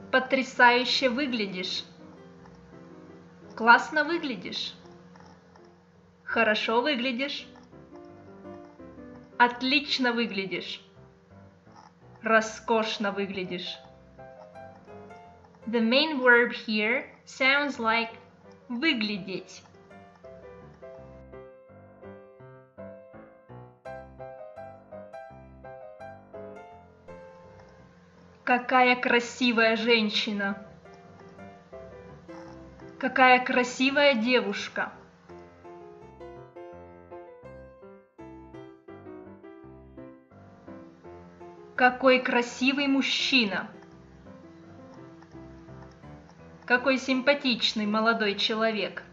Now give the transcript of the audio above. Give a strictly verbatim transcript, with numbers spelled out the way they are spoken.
Потрясающе выглядишь. Классно выглядишь. Хорошо выглядишь. Отлично выглядишь. Роскошно выглядишь. The main verb here sounds like выглядеть. Какая красивая женщина! Какая красивая девушка! Какой красивый мужчина! Какой симпатичный молодой человек!